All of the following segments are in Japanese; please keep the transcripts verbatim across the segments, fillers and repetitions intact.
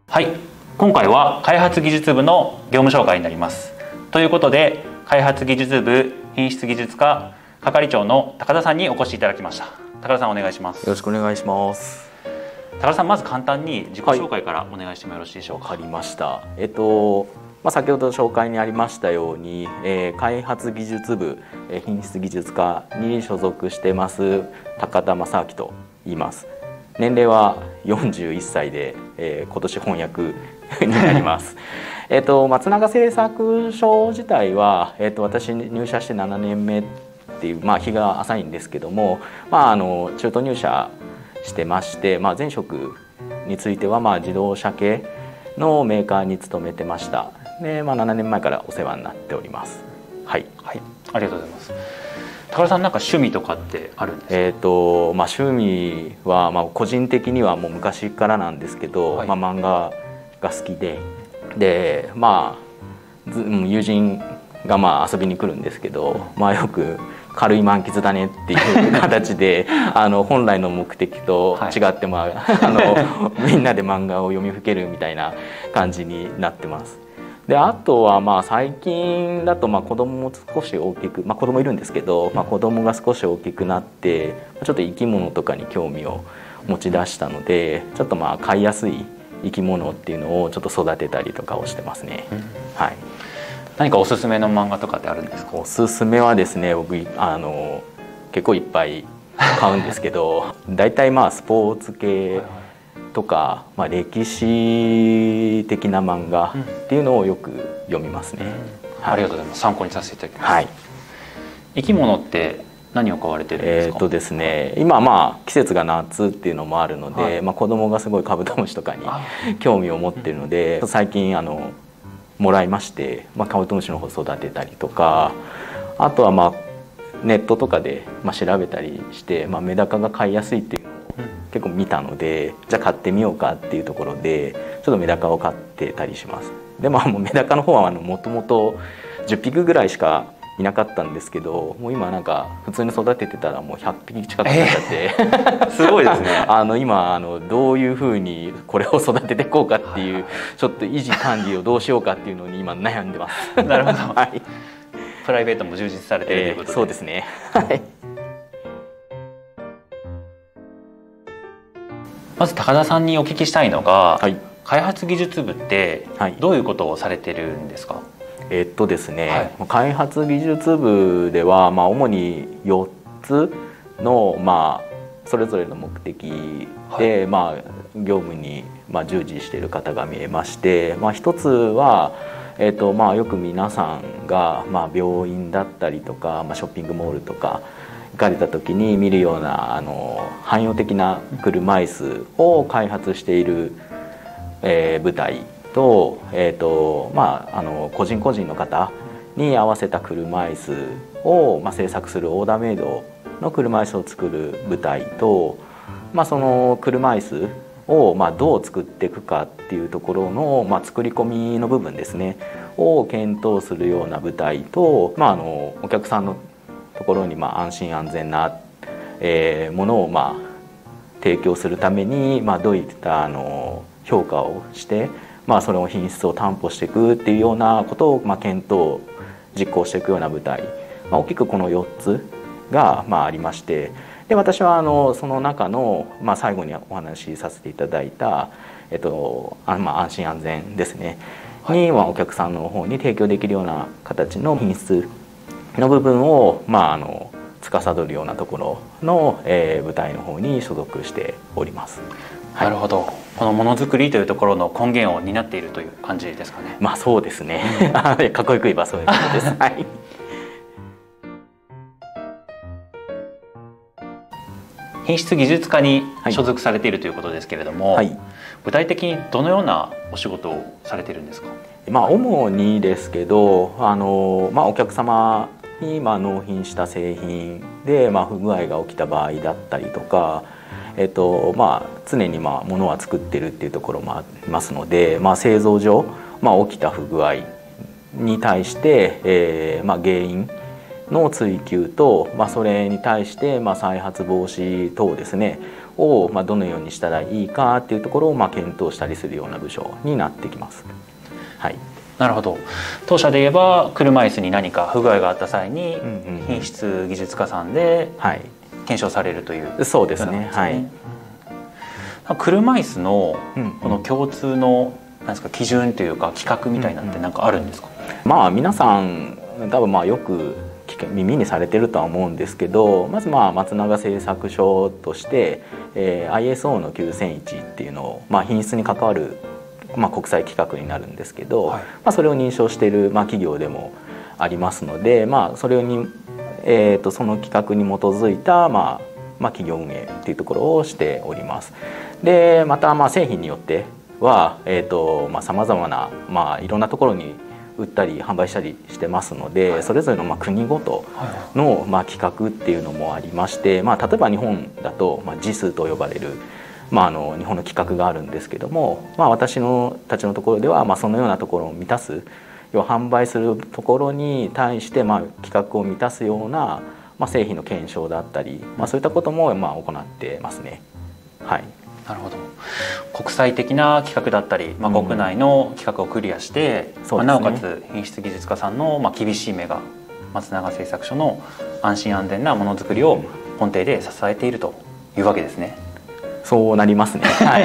はい、今回は開発技術部の業務紹介になります。ということで、開発技術部品質技術課係長の高田さんにお越しいただきました。高田さん、お願いします。 よろしくお願いします。 高田さん、まず簡単に自己紹介からお願いしてもよろしいでしょうか。 わかりました。えっとまあ、先ほど紹介にありましたように、えー、開発技術部、えー、品質技術課に所属してます高田正明と言います。年齢はよんじゅういっさいで、えー、今年翻訳になります。えっと松永製作所自体は、えっと私入社してななねんめっていう、まあ、日が浅いんですけども、まあ、あの中途入社してまして、まあ、前職についてはまあ自動車系のメーカーに勤めてました。で、まあ、ななねんまえからお世話になっております。はい、 はい、ありがとうございます。高田さん、なんか趣味とかってあるんですか？ えーとまあ、趣味は、まあ、個人的にはもう昔からなんですけど、はい、まあ、漫画が好きで、で、まあ、ず友人がまあ遊びに来るんですけど、まあ、よく軽い満喫だねっていう形であの本来の目的と違って、まあ、はい、あのみんなで漫画を読みふけるみたいな感じになってます。で、あとはまあ最近だとまあ子供も少し大きく、まあ、子供いるんですけど、まあ、子供が少し大きくなってちょっと生き物とかに興味を持ち出したので、ちょっとまあ飼いやすい生き物っていうのをちょっと育てたりとかをしてますね。うん、はい。 何かおすすめの漫画とかってあるんですか？ おすすめはですね、僕あの結構いっぱい買うんですけど大体まあスポーツ系とか、まあ、歴史的な漫画っていうのをよく読みますね。うん、 はい、ありがとうございます。参考にさせていただきます。 はい。 生き物って何を飼われてるんですか？ えーとですね、今まあ季節が夏っていうのもあるので、はい、まあ、子供がすごいカブトムシとかに興味を持っているので、最近あのもらいまして、まあ、カブトムシの方育てたりとか、あとはまあネットとかでまあ調べたりして、まあ、メダカが飼いやすいっていうのを結構見たので、じゃあ飼ってみようかっていうところでちょっとメダカを飼ってたりします。でも、もうメダカの方はもともとじゅっぴきぐらいしかいなかったんですけど、もう今なんか普通に育ててたらもうひゃっぴき近くなっちゃって、えー、すごいですね。 あの今あのどういうふうにこれを育てていこうかっていう、ちょっと維持管理をどうしようかっていうのに今悩んでます。 なるほど。 はい。 プライベートも充実されているということで、 えー、そうですね。はい。 まず高田さんにお聞きしたいのが、はい、開発技術部ってどういうことをされてるんですか？はい、 えっとですね、はい、開発技術部では、まあ、主によっつの、まあ、それぞれの目的で、はい、まあ、業務に、まあ、従事している方が見えまして、まあ、ひとつは、えっとまあ、よく皆さんが、まあ、病院だったりとか、まあ、ショッピングモールとか行かれた時に見るようなあの汎用的な車椅子を開発している、えー、部隊と、えーとまあ、あの個人個人の方に合わせた車椅子を、まあ、製作するオーダーメイドの車椅子を作る部隊と、まあ、その車椅子を、まあ、どう作っていくかっていうところの、まあ、作り込みの部分ですねを検討するような部隊と、まあ、あのお客さんのところにまあ安心安全な、えー、ものをまあ提供するために、まあ、どういったあの評価をして、まあ、それを品質を担保していくっていうようなことをまあ検討実行していくような部隊、まあ、大きくこのよっつがまあありまして、で私はあのその中の、まあ、最後にお話しさせていただいた、えっとあまあ、安心安全ですねに、まあ、お客さんの方に提供できるような形の品質の部分を、まあ、あの司るようなところの、えー、部隊の方に所属しております。 はい、なるほど。このものづくりというところの根源を担っているという感じですかね。 まあそうですね。かっこよく言えばそういうことです。はい。 品質技術課に所属されているということですけれども、はい、具体的にどのようなお仕事をされているんですか？ まあ主にですけど、あのまあお客様にまあ納品した製品で、まあ、不具合が起きた場合だったりとか、えっとまあ、常にまあ物は作ってるっていうところもありますので、まあ、製造上、まあ、起きた不具合に対して、えーまあ、原因の追求と、まあ、それに対して、まあ、再発防止等ですねを、まあ、どのようにしたらいいかっていうところを、まあ、検討したりするような部署になってきます。はい、 なるほど。当社で言えば車椅子に何か不具合があった際に品質技術家さんで検証されるという、 はい、そうですね。はい。 車椅子のこの共通のなんですか基準というか規格みたいなのって何かあるんですか？ うんうん、まあ皆さん多分まあよく耳にされてるとは思うんですけど、まずまあ松永製作所として、えー、アイエスオー のきゅうせんいちっていうのを、まあ、品質に関わる、まあ、国際規格になるんですけど、はい、まあ、それを認証している、まあ、企業でもありますので、まあ、それに、えー、とその規格に基づいた、まあまあ、企業運営っていうところをしております。でまたまあ製品によっては、えーとまあ、様々な、まあ、いろんなところに売ったり販売したりしてますので、はい、それぞれのまあ国ごとのまあ規格っていうのもありまして、まあ、例えば日本だとまあジスと呼ばれる、まあ、あの日本の規格があるんですけども、まあ、私のたちのところではまあそのようなところを満たす、要は販売するところに対してまあ規格を満たすようなまあ製品の検証だったり、まあ、そういったこともまあ行ってますね。はい。 なるほど。国際的な規格だったり、まあ、国内の規格をクリアして、うん、まあ、なおかつ品質技術家さんのまあ厳しい目が松永製作所の安心安全なものづくりを根底で支えているというわけですね。 そうなりますね。はい。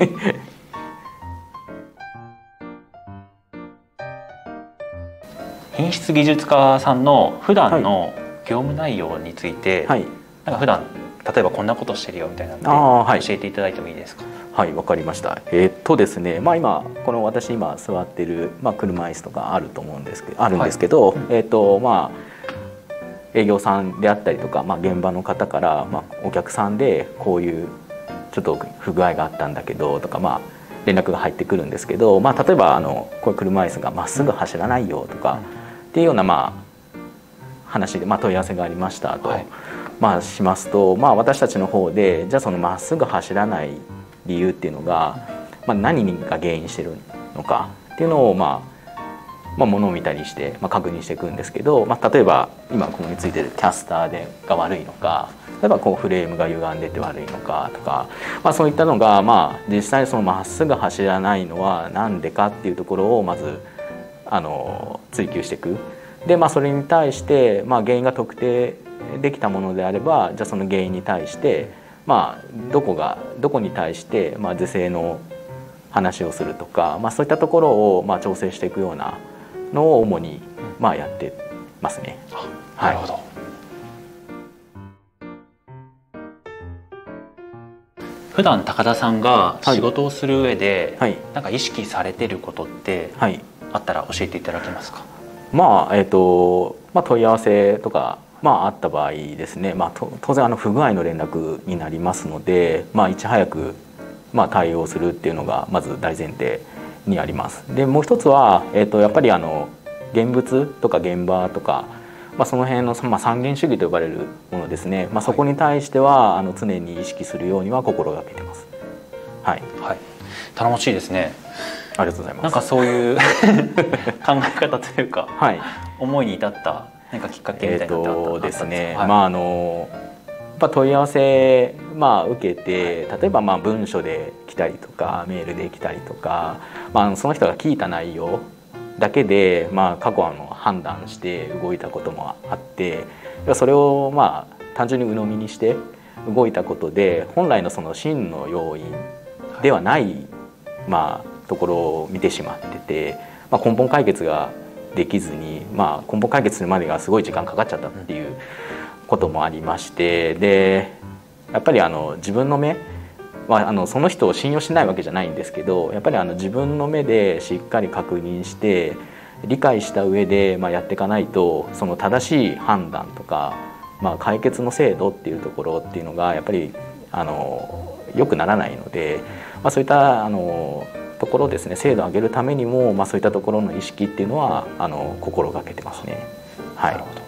品質技術家さんの普段の業務内容について、はい、なんか普段例えばこんなことしてるよみたいなので教えていただいてもいいですか？ はい、わかりました。えー、っとですね、まあ今この私今座ってるまあ車椅子とかあると思うんですけど、あるんですけど、はい、えー、っとまあ営業さんであったりとか、まあ現場の方からまあお客さんでこういうちょっと不具合があったんだけどとか、まあ連絡が入ってくるんですけど、まあ例えばあのこれ車椅子がまっすぐ走らないよとかっていうようなまあ話でまあ問い合わせがありましたと。はい、まあしますと、まあ、私たちの方でじゃあそのまっすぐ走らない理由っていうのが、まあ、何が原因してるのかっていうのを、まあ、まあ物を見たりして、まあ、確認していくんですけど、まあ、例えば今ここについてるキャスターでが悪いのか、例えばこうフレームが歪んでて悪いのかとか、まあ、そういったのが、まあ、実際そのまっすぐ走らないのは何でかっていうところをまずあの追求していく。で、まあ、それに対して、まあ、原因が特定できたものであれば、じゃあその原因に対して、まあ、どこがどこに対して、まあ、是正の話をするとか、まあ、そういったところを、まあ、調整していくようなのを主に、まあ、やってますね。 なるほど。はい、普段高田さんが仕事をする上で、はいはい、なんか意識されてることってあったら教えていただけますか？ まあえーとまあ、問い合わせとかまあ、あった場合ですね、まあ、当然あの不具合の連絡になりますので、まあ、いち早くまあ対応するっていうのがまず大前提にあります。でもう一つは、えー、とやっぱりあの現物とか現場とか、まあ、その辺の、まあ、三元主義と呼ばれるものですね、まあ、そこに対してはあの常に意識するようには心がけてます。はい、 はい、頼もしいですね。 ありがとうございます。 なんかそういう考え方というか、はい、思いに至った何かきっかけみたいなのってあったんですか？えーとですね、はい、まああのやっぱ問い合わせ、まあ、受けて、例えばまあ文書で来たりとかメールで来たりとか、まあ、その人が聞いた内容だけで、まあ、過去の判断して動いたこともあって、それをまあ単純に鵜呑みにして動いたことで本来のその真の要因ではない、まあ、ところを見てしまってて、まあ、根本解決ができずに、まあ、根本解決するまでがすごい時間かかっちゃったっていうこともありまして、でやっぱりあの自分の目はあのその人を信用しないわけじゃないんですけど、やっぱりあの自分の目でしっかり確認して理解した上で、まあ、やっていかないと、その正しい判断とか、まあ、解決の精度っていうところっていうのがやっぱりあの良くならないので、まあ、そういったあのところですね、精度を上げるためにも、まあ、そういったところの意識っていうのはあの心がけてますね。はい。なるほど。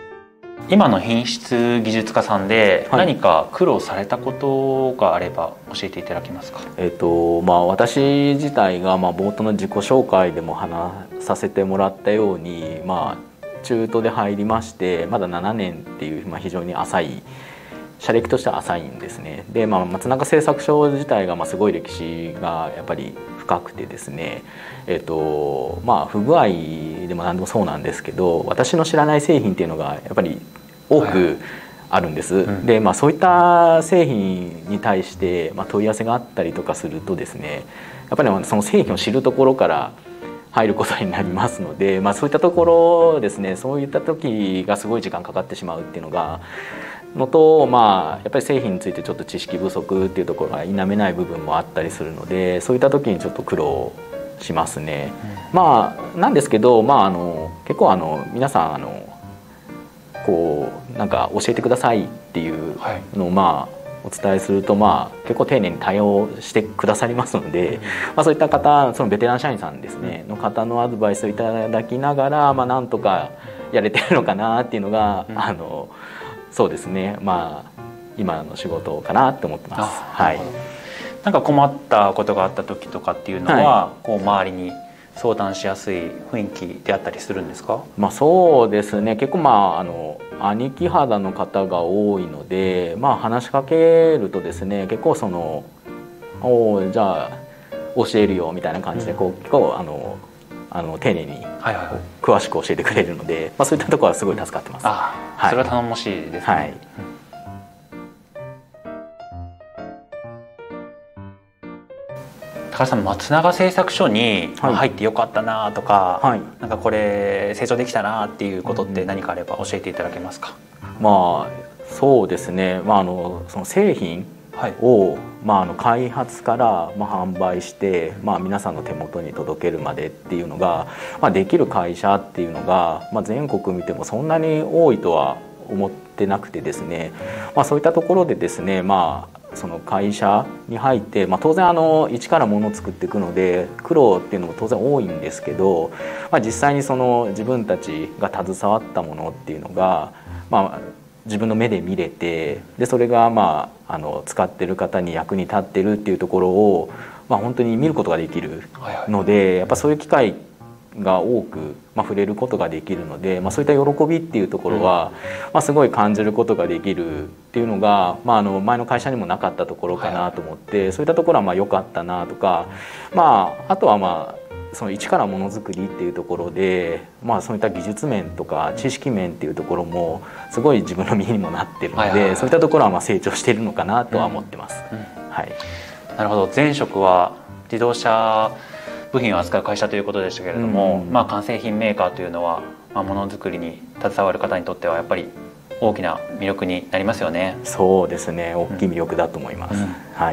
今の品質技術家さんで何か苦労されたことがあれば教えていただけますか？ えっとまあ、私自体がまあ冒頭の自己紹介でも話させてもらったように、まあ、中途で入りましてまだななねんっていう、まあ、非常に浅い社歴としては浅いんですね。で、まあ、松永製作所自体がまあすごい歴史がやっぱり深くてですね、えっとまあ、不具合でも何でもそうなんですけど、私の知らない製品っていうのがやっぱり多くあるんです。はい、うん、で、まあ、そういった製品に対して、まあ、問い合わせがあったりとかするとですね、やっぱりその製品を知るところから入ることになりますので、まあ、そういったところですね、そういった時がすごい時間かかってしまうっていうのがのと、まあ、やっぱり製品についてちょっと知識不足っていうところが否めない部分もあったりするので、そういった時にちょっと苦労しますね。うん、まあなんですけど、まあ、あの結構あの皆さんあのこうなんか教えてくださいっていうのをまあお伝えすると、まあ結構丁寧に対応してくださりますので、まあ、そういった方、そのベテラン社員さんですねの方のアドバイスをいただきながら、まあ、なんとかやれてるのかなっていうのが、うん、あのそうですね、まあ今の仕事かなって思ってます。はい。 なんか困ったことがあった時とかっていうのは、はい、こう周りに相談しやすい雰囲気であったりするんですか？ まあ、そうですね、結構まああの兄貴肌の方が多いので、まあ、話しかけるとですね、結構その「おおじゃあ教えるよ」みたいな感じでこう、うん、結構あのあの丁寧に詳しく教えてくれるので、まあ、そういったところはすごい助かってます。 あ、はい、それは頼もしいですね。はい、高橋さん、松永製作所に入ってよかったなとか、はい、なんかこれ成長できたなっていうことって何かあれば教えていただけますか？ まあそうですね、まあ、あのその製品を、はい、まあ、あの開発からまあ販売して、まあ、皆さんの手元に届けるまでっていうのが、まあ、できる会社っていうのが、まあ、全国見てもそんなに多いとは思ってなくてですね、まあ、そういったところでですね、まあその会社に入って、まあ、当然あの一からものを作っていくので苦労っていうのも当然多いんですけど、まあ、実際にその自分たちが携わったものっていうのが、まあ、自分の目で見れて、でそれがまああの使ってる方に役に立ってるっていうところを、まあ、本当に見ることができるので、やっぱそういう機会が多く、まあ、触れることができるので、まあ、そういった喜びっていうところは、まあ、すごい感じることができるっていうのが、まあ、あの前の会社にもなかったところかなと思って、そういったところはまあ良かったなとか、まあ、あとはまあその一からものづくりっていうところで、まあ、そういった技術面とか知識面っていうところもすごい自分の身にもなってるので、そういったところはまあ成長しているのかなとは思ってます。うんうん、はい、 なるほど。前職は自動車部品を扱う会社ということでしたけれども、うん、まあ、完成品メーカーというのは、まあ、ものづくりに携わる方にとってはやっぱり大きな魅力になりますよね。 そうですね、大きい魅力だと思います。うんうん、はい。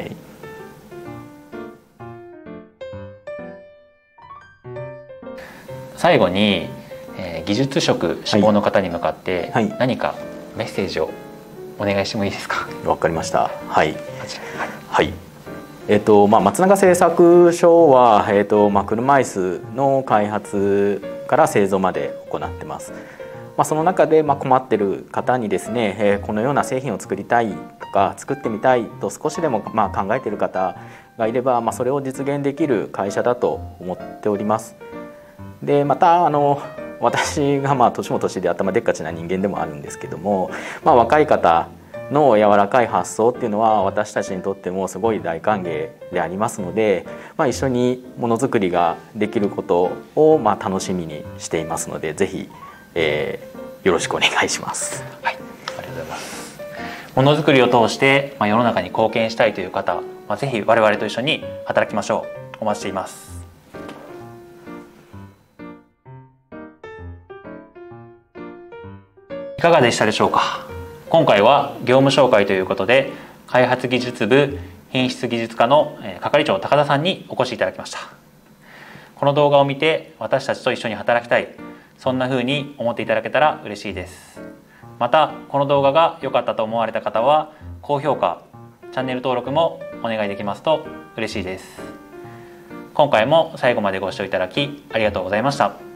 最後に、えー、技術職志望の方に向かって何かメッセージをお願いしてもいいですか？ わかりました。はい。はい。えっとまあ、松永製作所は、えっとまあ、車椅子の開発から製造まで行ってます。まあ、その中で、まあ、困ってる方にですね、えー、このような製品を作りたいとか作ってみたいと少しでも、まあ、考えている方がいれば、まあ、それを実現できる会社だと思っております。でまたあの私がまあ年も年で頭でっかちな人間でもあるんですけども、まあ、若い方の柔らかい発想っていうのは私たちにとってもすごい大歓迎でありますので、まあ、一緒にものづくりができることをまあ楽しみにしていますので、ぜひ、えー、よろしくお願いします。 はい、ありがとうございます。ものづくりを通して、まあ、世の中に貢献したいという方、まあ、ぜひ我々と一緒に働きましょう。お待ちしています。いかがでしたでしょうか。今回は業務紹介ということで、開発技術部品質技術課の係長高田さんにお越しいただきました。この動画を見て私たちと一緒に働きたい、そんな風に思っていただけたら嬉しいです。またこの動画が良かったと思われた方は高評価、チャンネル登録もお願いできますと嬉しいです。今回も最後までご視聴いただきありがとうございました。